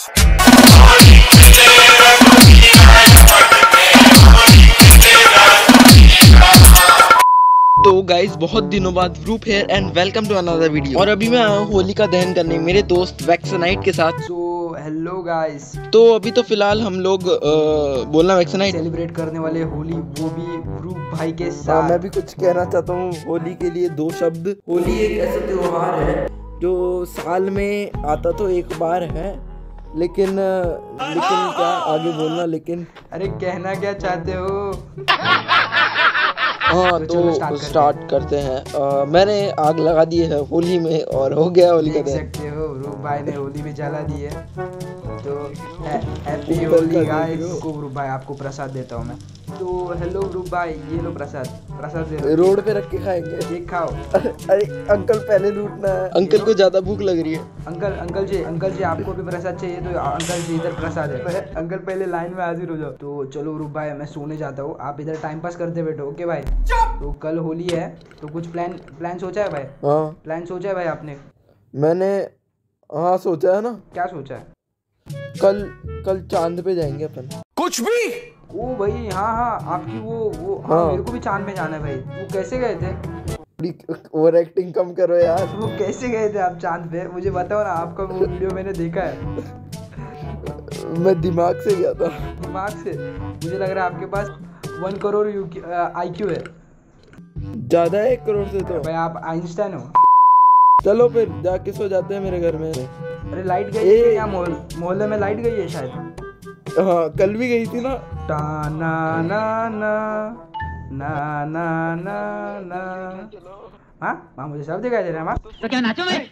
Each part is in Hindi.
तो गाइस बहुत दिनों बाद Roop here and welcome to another video. और अभी मैं आया हूँ होली का दहन करने मेरे दोस्त वैक्सनाइट के साथ। तो हेलो गाइस, तो अभी तो फिलहाल हम लोग बोलना वैक्सनाइट सेलिब्रेट करने वाले होली, वो भी रूप भाई के साथ। मैं भी कुछ कहना चाहता हूँ होली के लिए दो शब्द। होली एक ऐसा त्योहार है जो साल में आता तो एक बार है, लेकिन क्या आगे बोलना, लेकिन अरे कहना क्या चाहते हो? हाँ तो स्टार्ट करते हैं। मैंने आग लगा दी है होली में और हो गया होली का देख दहन। सकते हो रूप भाई ने होली में जला दी है। तो हैप्पी होली गाइस। को रूप भाई आपको प्रसाद देता हूँ मैं। तो हेलो रूप भाई, ये लो प्रसाद दे। रोड पे रख के खाएंगे, देख खाओ। अरे अंकल पहले लूटना है, अंकल को ज्यादा भूख लग रही है। अंकल जी आपको भी प्रसाद चाहिए तो अंकल जी इधर प्रसाद है। अंकल पहले लाइन में हाजिर हो जाओ। तो चलो रूप भाई मैं सोने जाता हूँ, आप इधर टाइम पास करते बैठो। ओके भाई। तो कल होली है तो कुछ प्लान सोचा है भाई? हाँ प्लान सोचा है भाई आपने? मैंने हाँ सोचा है ना। क्या सोचा है? कल चांद पे जाएंगे अपन। कुछ भी। ओ भाई हाँ आपकी वो हाँ, मेरे को भी चांद में जाना है भाई। वो कैसे गए थे? ओवर एक्टिंग कम करो यार। वो कैसे गए थे आप चांद पे? मुझे बताओ ना, आपका वो वीडियो मैंने देखा है। मैं दिमाग से गया था। दिमाग से? मुझे लग रहा है आपके पास 1 करोड़ IQ है। ज्यादा है 1 करोड़ से तो। भाई आप आइंस्टाइन हो। चलो फिर जाके सो जाते हैं मेरे घर में। अरे लाइट गई है क्या? मोहल्ले में लाइट गई है शायद। हाँ कल भी गई थी ना। टा ना ना ना ना ना ना ना। हाँ मुझे सब दिखाई दे रहा है माँ। तो क्या नाचो मैं?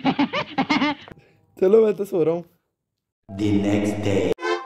चलो मैं तो सो रहा हूँ। The next day.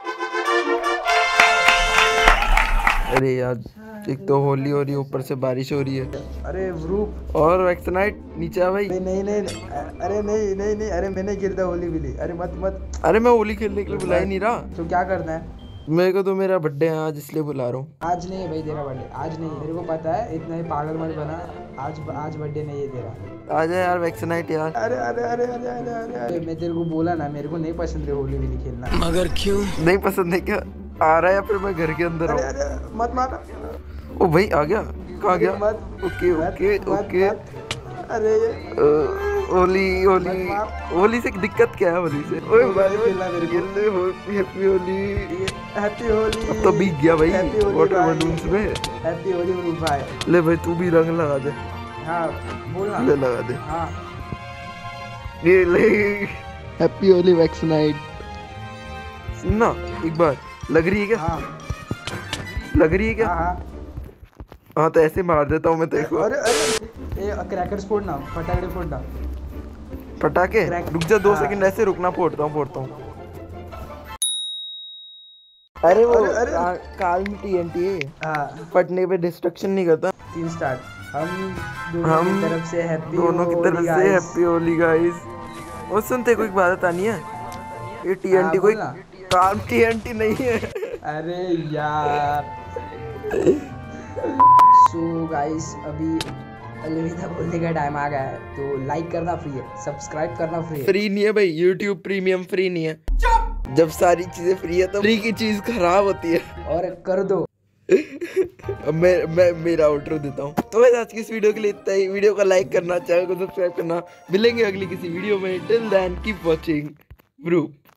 अरे यार एक तो होली हो रही है, ऊपर से बारिश हो रही है। अरे रूप और वैक्सनाइट नीचे आ भाई। नहीं अरे नहीं अरे मैं नहीं खेलता होली बिली। अरे मत। अरे मैं होली खेलने के लिए बुला ही नहीं रहा। तो क्या करना है? मेरे को तो मेरा बर्थडे है आज, इसलिए बुला रहा हूँ। आज नहीं है भाई तेरा बर्थडे, आज नहीं। मेरे को पता है, इतना ही पागल मत बना। आज बर्थडे नहीं है तेरा। आ जा यार वैक्सनाइट यार। अरे मैं तेरे को बोला ना, मेरे को नहीं पसंद है होली बिली खेलना। मगर क्यों नहीं पसंद है? क्या आ रहा है या फिर मैं घर के अंदर हूँ? अरे मत मार। ओ भाई आ गया, कहाँ गया? मत। ओके। अरे होली से दिक्कत क्या है? होली से ओए भाई हैप्पी होली। तो भीग गया भाई वाटर बलून्स में। हैप्पी होली रूप भाई। ले भाई तू भी रंग लगा दे। हाँ बोलना। ले लगा दे। हाँ ये ले हैप्पी होली वैक्सनाइट। सुनना एक बार, लग रही है क्या? हाँ लग रही है क्या? हाँ तो ऐसे मार देता हूँ मैं तेरे को। अरे क्रैकर्स फोड़ना, फटाके फोड़ना। पटाखे? रुक जा 2 सेकंड, ऐसे रुकना, फोड़ता हूँ। अरे वो काल में TNT है, फटने पे डिस्ट्रक्शन नहीं करता। 3 स्टार्ट। हम दोनों की तरफ से हैप्पी होली गाइस। और सुनते कोई बात आनी है, ये TNT कोई काम TNT नहीं है। अरे यार सो गाइस अभी अलविदा बोलने का टाइम आ गया है। तो लाइक करना फ्री है, सब्सक्राइब करना फ्री है। फ्री नहीं है भाई, YouTube प्रीमियम फ्री नहीं है। जब सारी चीजें फ्री है तो फ्री की चीज खराब होती है। और कर दो। अब मैं मेरा आउटरो देता हूँ। तो वैसे आज की इस वीडियो के लिए इतना ही। वीडियो को लाइक करना, चैनल को सब्सक्राइब करना। मिलेंगे अगली किसी वीडियो में। टिल देन कीप वॉचिंग रूप।